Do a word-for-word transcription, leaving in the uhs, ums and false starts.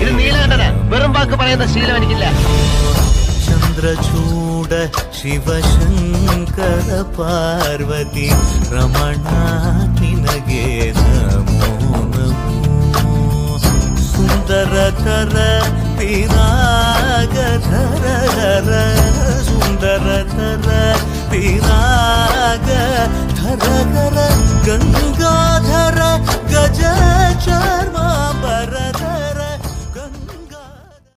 ഇത് നീലകണ്ഠനാ. വെറും വാക്ക് പറയുന്ന ശീലം എനിക്കില്ല. ചന്ദ്രചൂഡ ശിവശങ്കര പാർവതി രമണ നിനഗേ നമോ നമോ. സുന്ദരതര വിരാഗധര ധര സുന്ദരതര വിരാഗധര ധര ഗംഗാധര ഗജ